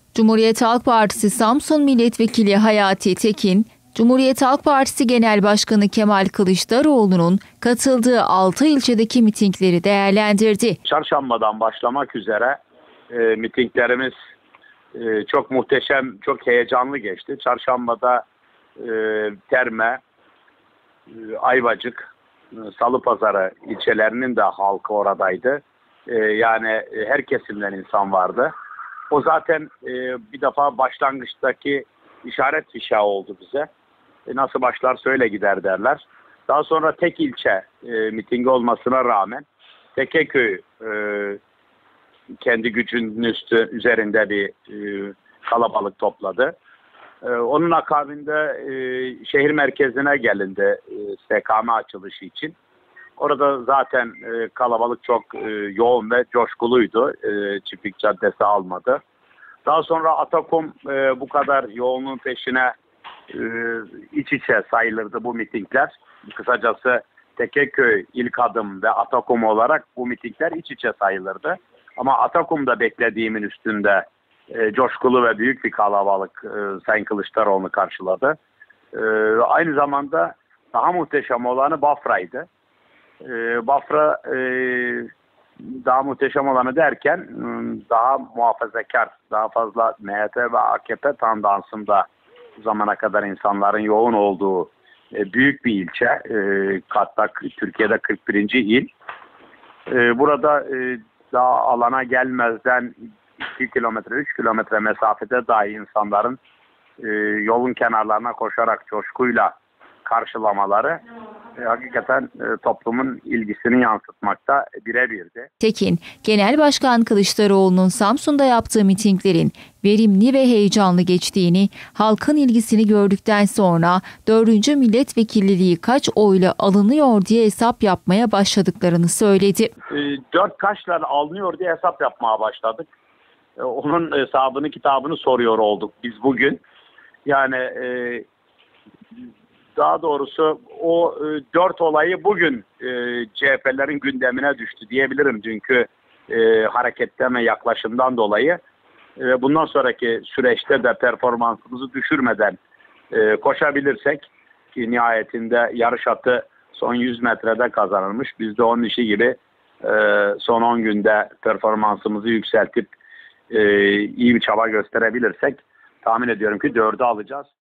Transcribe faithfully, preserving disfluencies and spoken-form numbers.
Cumhuriyet Halk Partisi Samsun Milletvekili Hayati Tekin, Cumhuriyet Halk Partisi Genel Başkanı Kemal Kılıçdaroğlu'nun katıldığı altı ilçedeki mitingleri değerlendirdi. Çarşambadan başlamak üzere e, mitinglerimiz e, çok muhteşem, çok heyecanlı geçti. Çarşambada e, Terme, e, Ayvacık, e, Salıpazarı ilçelerinin de halkı oradaydı. E, yani her kesimden insan vardı. O zaten e, bir defa başlangıçtaki işaret fişağı oldu bize. E, nasıl başlar söyle gider derler. Daha sonra tek ilçe e, mitingi olmasına rağmen Tekeköy e, kendi gücünün üstü üzerinde bir e, kalabalık topladı. E, onun akabinde e, şehir merkezine gelindi e, S K M açılışı için. Orada zaten e, kalabalık çok e, yoğun ve coşkuluydu. E, Çiftlik Caddesi almadı. Daha sonra Atakum e, bu kadar yoğunluğun peşine e, iç içe sayılırdı bu mitingler. Kısacası Tekeköy, İlk Adım ve Atakum olarak bu mitingler iç içe sayılırdı. Ama Atakum'da beklediğimin üstünde e, coşkulu ve büyük bir kalabalık e, Sayın Kılıçdaroğlu'nu karşıladı. E, aynı zamanda daha muhteşem olanı Bafra'ydı. E, Bafra e, daha muhteşem olanı derken daha muhafazakar, daha fazla M H P ve A K P tandansında bu zamana kadar insanların yoğun olduğu büyük bir ilçe. Hatta Türkiye'de kırk birinci il. Burada daha alana gelmezden iki kilometre, üç kilometre mesafede dahi insanların yolun kenarlarına koşarak coşkuyla karşılamaları e, hakikaten e, toplumun ilgisini yansıtmakta birebirdi. Tekin, Genel Başkan Kılıçdaroğlu'nun Samsun'da yaptığı mitinglerin verimli ve heyecanlı geçtiğini, halkın ilgisini gördükten sonra dördüncü milletvekilliği kaç oyla alınıyor diye hesap yapmaya başladıklarını söyledi. E, dört kaçla alınıyor diye hesap yapmaya başladık. E, onun hesabını, kitabını soruyor olduk biz bugün. Yani e, daha doğrusu o e, dört olayı bugün e, C H P'lerin gündemine düştü diyebilirim. Çünkü e, hareketleme yaklaşımdan dolayı e, bundan sonraki süreçte de performansımızı düşürmeden e, koşabilirsek ki nihayetinde yarış atı son yüz metrede kazanılmış. Biz de onun işi gibi e, son on günde performansımızı yükseltip e, iyi bir çaba gösterebilirsek tahmin ediyorum ki dördü alacağız.